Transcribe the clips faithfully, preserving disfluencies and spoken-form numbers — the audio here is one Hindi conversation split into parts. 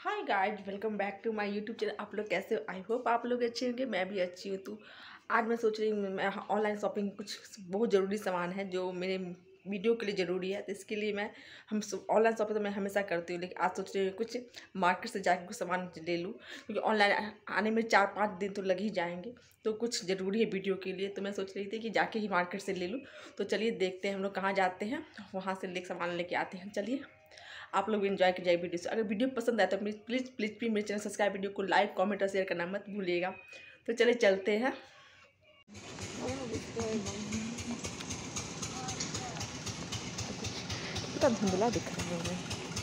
Hi guys, welcome back to my YouTube channel. आप लोग कैसे हो? आई होप आप लोग अच्छे होंगे। मैं भी अच्छी हूँ। तो आज मैं सोच रही हूँ मैं ऑनलाइन शॉपिंग कुछ बहुत ज़रूरी सामान है जो मेरे वीडियो के लिए ज़रूरी है, तो इसके लिए मैं हम ऑनलाइन शॉपिंग तो मैं हमेशा करती हूँ, लेकिन आज सोच रही हूँ कुछ मार्केट से जाकर कुछ सामान ले लूँ, क्योंकि ऑनलाइन आने में चार पाँच दिन तो लग ही जाएंगे। तो कुछ ज़रूरी है वीडियो के लिए, तो मैं सोच रही थी कि जाके ही मार्केट से ले लूँ। तो चलिए देखते हैं हम लोग कहाँ जाते हैं, वहाँ से ले सामान लेके आते हैं। चलिए आप लोग भी एंजॉय कीजिए वीडियो से। अगर वीडियो पसंद आए तो प्लीज़ प्लीज़ प्लीज़ प्लीज़ मेरे चैनल सब्सक्राइब, वीडियो को लाइक कमेंट और शेयर करना मत भूलिएगा। तो चलिए चलते हैं। धुंधला दिख रहा है।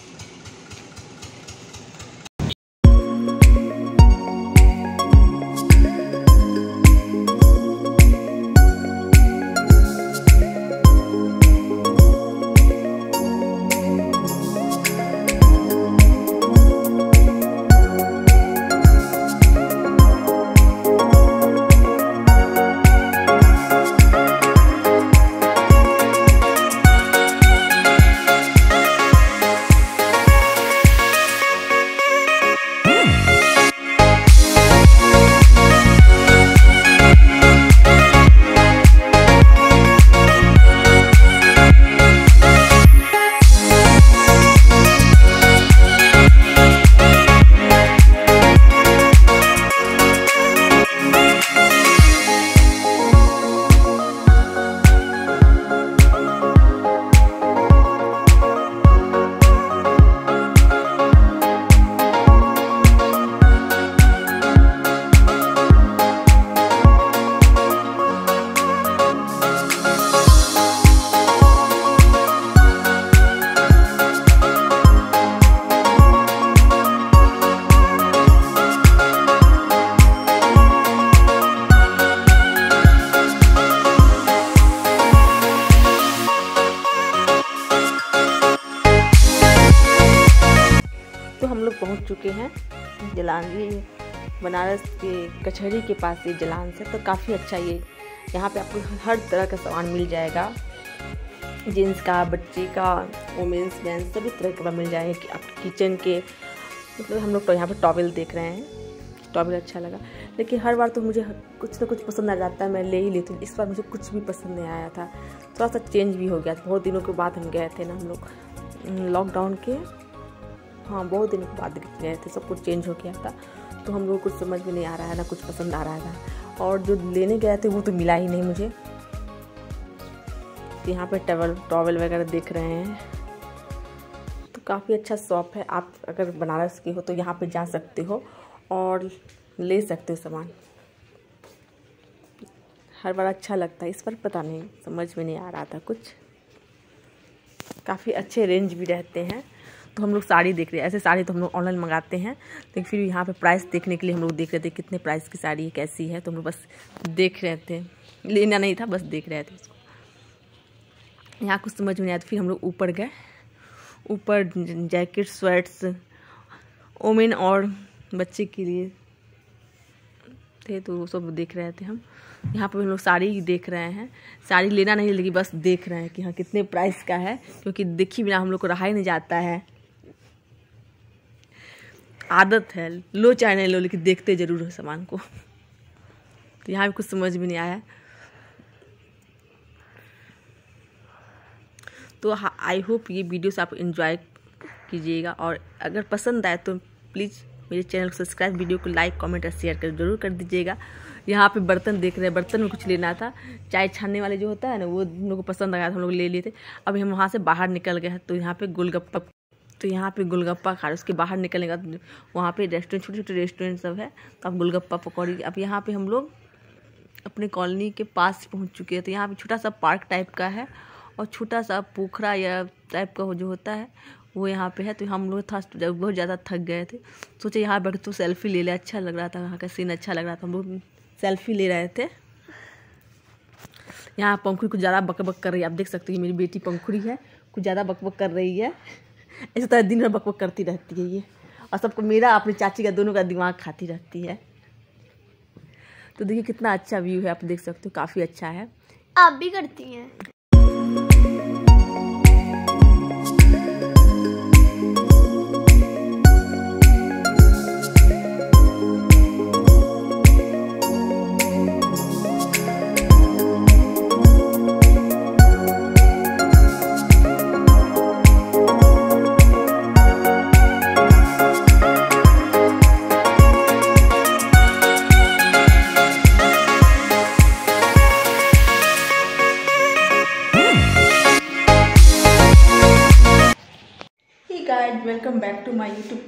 तो हम लोग पहुंच चुके हैं जलान, ये बनारस के कचहरी के पास ये जलान से। तो काफ़ी अच्छा ये यहाँ पे आपको हर तरह का सामान मिल जाएगा, जेंट्स का, बच्चे का, वुमेंस मैंस सभी तरह का मिल जाएगा कि आप किचन के। मतलब हम लोग तो यहाँ पे टॉवेल देख रहे हैं, टॉवेल अच्छा लगा। लेकिन हर बार तो मुझे कुछ ना कुछ पसंद आ जाता है, मैं ले ही लेती हूँ। इस बार मुझे कुछ भी पसंद नहीं आया था, थोड़ा सा चेंज भी हो गया था। बहुत दिनों के बाद हम गए थे ना, हम लोग लॉकडाउन के, हाँ बहुत दिनों के बाद गए थे, सब कुछ चेंज हो गया था। तो हम लोग कुछ समझ में नहीं आ रहा है, ना कुछ पसंद आ रहा था। और जो लेने गए थे वो तो मिला ही नहीं मुझे। यहाँ पे टॉवल टॉवल वगैरह देख रहे हैं, तो काफ़ी अच्छा शॉप है। आप अगर बनारस के हो तो यहाँ पे जा सकते हो और ले सकते हो सामान। हर बार अच्छा लगता है, इस बार पता नहीं समझ में नहीं आ रहा था कुछ। काफ़ी अच्छे रेंज भी रहते हैं। तो हम लोग साड़ी देख रहे हैं। ऐसे साड़ी तो हम लोग ऑनलाइन मंगाते हैं, लेकिन फिर यहाँ पे प्राइस देखने के लिए हम लोग देख रहे थे कितने प्राइस की साड़ी है, कैसी है। तो हम लोग बस देख रहे थे, लेना नहीं था, बस देख रहे थे उसको। यहाँ कुछ समझ में नहीं आया, तो फिर हम लोग ऊपर गए। ऊपर जैकेट, स्वेट्स, वोमेन और बच्चे के लिए थे, तो वो सब देख रहे थे हम। यहाँ पर हम लोग साड़ी देख रहे हैं। साड़ी लेना नहीं, लेकिन बस देख रहे हैं कि हाँ कितने प्राइस का है, क्योंकि देखी बिना हम लोग को रहा ही नहीं जाता है। आदत है, लो चाहे नहीं लो, लेकिन देखते ज़रूर है सामान को। तो यहाँ भी कुछ समझ में नहीं आया। तो आई होप ये वीडियो से आप एंजॉय कीजिएगा, और अगर पसंद आए तो प्लीज़ मेरे चैनल को सब्सक्राइब, वीडियो को लाइक कमेंट और शेयर कर जरूर कर दीजिएगा। यहाँ पे बर्तन देख रहे हैं, बर्तन में कुछ लेना था। चाय छानने वाले जो होता है ना, वो हम लोग को पसंद आया था, हम लोग ले लिए थे। अभी हम वहाँ से बाहर निकल गए हैं, तो यहाँ पे गोलगप्पा तो यहाँ पे गोलगप्पा खा रहे। उसके बाहर निकलने का वहाँ पे रेस्टोरेंट, छोटे छोटे रेस्टोरेंट सब है, तो आप गोलगप्पा पकौड़ी। अब यहाँ पे हम लोग अपने कॉलोनी के पास पहुँच चुके हैं। तो यहाँ पे छोटा सा पार्क टाइप का है, और छोटा सा पोखरा या टाइप का जो होता है वो यहाँ पे है। तो हम लोग था बहुत ज़्यादा थक गए थे, सोचे यहाँ बैठ तो सेल्फी ले ले। अच्छा लग रहा था, वहाँ का सीन अच्छा लग रहा था, हम लोग सेल्फी ले रहे थे। यहाँ पंखुड़ी कुछ ज़्यादा बकबक कर रही है, आप देख सकते हो। मेरी बेटी पंखुड़ी है, कुछ ज़्यादा बकबक कर रही है। ऐसे तरह दिन भर बकबक करती रहती है ये, और सबको, मेरा अपनी चाची का, दोनों का दिमाग खाती रहती है। तो देखिए कितना अच्छा व्यू है, आप देख सकते हो, काफ़ी अच्छा है। आप भी करती हैं?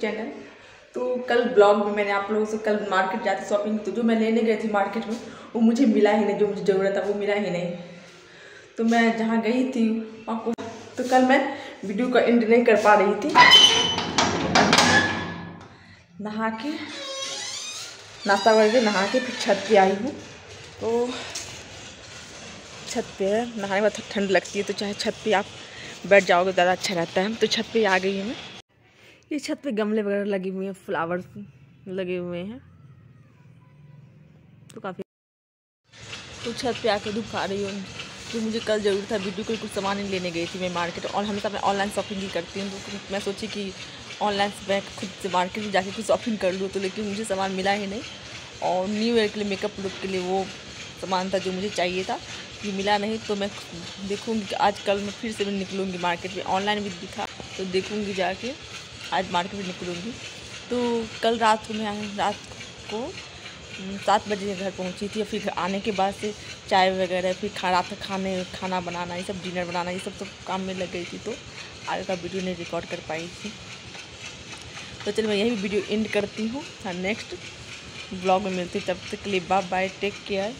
चैनल। तो कल ब्लॉग में मैंने आप लोगों से कल मार्केट जाती शॉपिंग, तो जो मैं लेने गई थी मार्केट में वो मुझे मिला ही नहीं, जो मुझे ज़रूरत था वो मिला ही नहीं। तो मैं जहाँ गई थी वहाँ को, तो कल मैं वीडियो का एंड नहीं कर पा रही थी। नहा के नाश्ता करके नहा के फिर छत पे आई हूँ। तो छत पे नहाने के बाद ठंड लगती है, तो चाहे छत पे आप बैठ जाओगे ज़्यादा अच्छा रहता है। तो छत पे आ गई हूँ मैं। ये छत पे गमले वगैरह लगे हुए हैं, फ्लावर्स लगे हुए हैं, तो काफ़ी। तो छत पे आके दिखा रही हूँ जो मुझे कल ज़रूर था। वीडियो को कुछ सामान ही लेने गई थी मैं मार्केट, और हमेशा मैं ऑनलाइन शॉपिंग ही करती हूँ। तो मैं सोची कि ऑनलाइन से मैं खुद से मार्केट में जाके कुछ शॉपिंग कर लूँ, तो लेकिन मुझे सामान मिला ही नहीं। और न्यू ईयर के लिए मेकअप लुक के लिए वो सामान था जो मुझे चाहिए था, ये मिला नहीं। तो मैं देखूँगी कि आज कल मैं फिर से मैं निकलूँगी मार्केट में। ऑनलाइन भी दिखा तो देखूँगी जाके, आज मार्केट में निकलूँगी। तो कल रात को मैं रात को सात बजे घर पहुँची थी। फिर आने के बाद से चाय वगैरह, फिर खा रात का खाने खाना बनाना, ये सब डिनर बनाना, ये सब सब काम में लग गई थी। तो आगे का वीडियो नहीं रिकॉर्ड कर पाई थी। तो चलिए मैं यही वीडियो एंड करती हूँ, हाँ नेक्स्ट ब्लॉग में मिलती हूँ। तब तक के लिए बाय बाय, टेक केयर।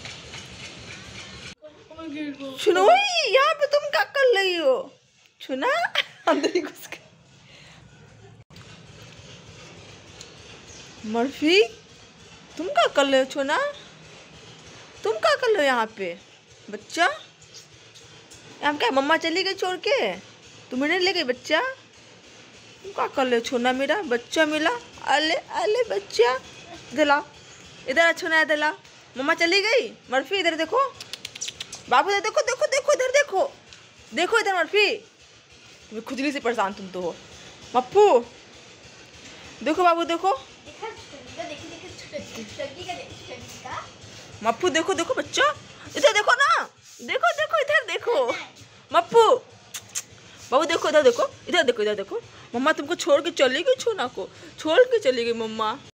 सुनो यहाँ पे तुम क्या कर रही हो? सुना अंदर ही घुस के मर्फी, तुम क्या कर रहे हो? छोना तुम क्या कर रहे हो यहाँ पे? बच्चा यहाँ क्या मम्मा चली गई छोड़ के, तुम्हें नहीं ले गई बच्चा? तुम क्या कर रहे हो? छोना मेरा बच्चा मिला, अले अले बच्चा दिला इधर, छोना इधर ला। मम्मा चली गई। मर्फी इधर देखो, बाबू इधर देखो देखो देखो इधर देखो देखो इधर मर्फी, तुम्हें खुजली से परेशान तुम तो हो। मप्पू देखो, बाबू देखो, मप्पू देखो देखो बच्चा इधर देखो ना, देखो देखो इधर देखो मप्पू, बाबू देखो इधर देखो, इधर देखो इधर देखो। मम्मा तुमको छोड़ के चली गई, छोना को छोड़ के चली गई मम्मा।